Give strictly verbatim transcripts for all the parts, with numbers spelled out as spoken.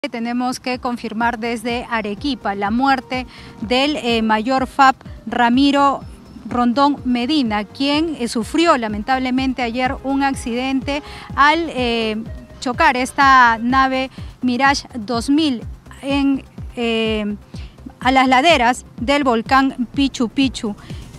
Tenemos que confirmar desde Arequipa la muerte del eh, mayor F A P Ramiro Rondón Medina, quien eh, sufrió lamentablemente ayer un accidente al eh, chocar esta nave Mirage dos mil en, eh, a las laderas del volcán Pichu Pichu.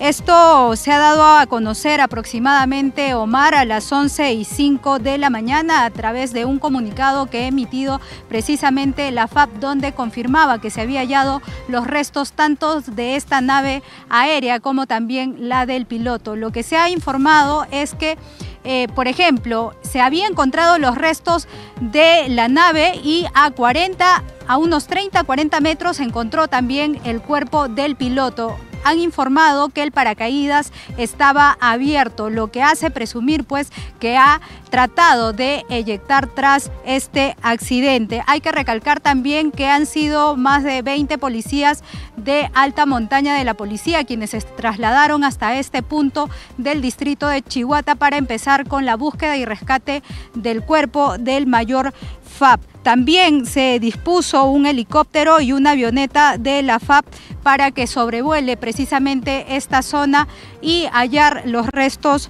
Esto se ha dado a conocer aproximadamente, Omar, a las once y cinco de la mañana a través de un comunicado que ha emitido precisamente la F A P, donde confirmaba que se había hallado los restos tanto de esta nave aérea como también la del piloto. Lo que se ha informado es que, eh, por ejemplo, se habían encontrado los restos de la nave y a cuarenta, a unos treinta a cuarenta metros se encontró también el cuerpo del piloto. Han informado que el paracaídas estaba abierto, lo que hace presumir pues que ha tratado de eyectar tras este accidente. Hay que recalcar también que han sido más de veinte policías de alta montaña de la policía quienes se trasladaron hasta este punto del distrito de Chihuahua para empezar con la búsqueda y rescate del cuerpo del mayor F A P. También se dispuso un helicóptero y una avioneta de la F A P para que sobrevuele precisamente esta zona y hallar los restos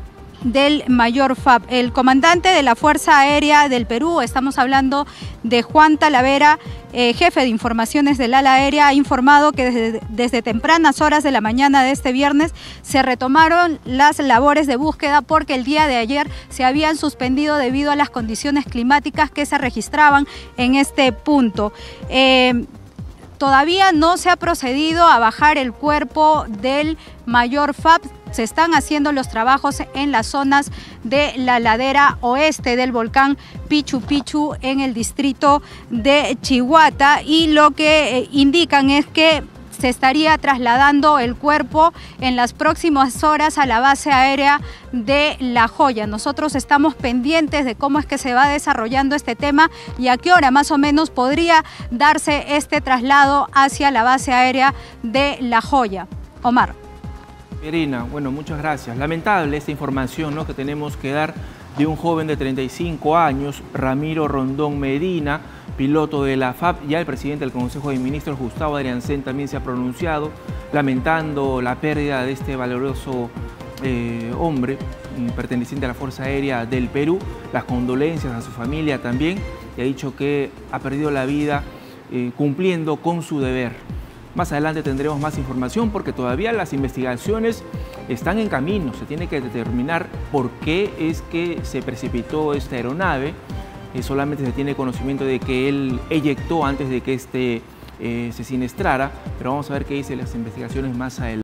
del mayor F A P. El comandante de la Fuerza Aérea del Perú, estamos hablando de Juan Talavera, eh, jefe de informaciones del ala aérea, ha informado que desde, desde tempranas horas de la mañana de este viernes se retomaron las labores de búsqueda porque el día de ayer se habían suspendido debido a las condiciones climáticas que se registraban en este punto. Eh, Todavía no se ha procedido a bajar el cuerpo del mayor F A P. Se están haciendo los trabajos en las zonas de la ladera oeste del volcán Pichu Pichu en el distrito de Chihuahua, y lo que eh, indican es que se estaría trasladando el cuerpo en las próximas horas a la base aérea de La Joya. Nosotros estamos pendientes de cómo es que se va desarrollando este tema y a qué hora más o menos podría darse este traslado hacia la base aérea de La Joya. Omar. Irina, bueno, muchas gracias. Lamentable esta información, ¿no?, que tenemos que dar de un joven de treinta y cinco años, Ramiro Rondón Medina, piloto de la F A P. Ya el presidente del Consejo de Ministros, Gustavo Adriancén, también se ha pronunciado lamentando la pérdida de este valoroso eh, hombre perteneciente a la Fuerza Aérea del Perú. Las condolencias a su familia también, y ha dicho que ha perdido la vida eh, cumpliendo con su deber. Más adelante tendremos más información porque todavía las investigaciones están en camino. Se tiene que determinar por qué es que se precipitó esta aeronave. Eh, solamente se tiene conocimiento de que él eyectó antes de que este eh, se siniestrara, pero vamos a ver qué dicen las investigaciones más adelante.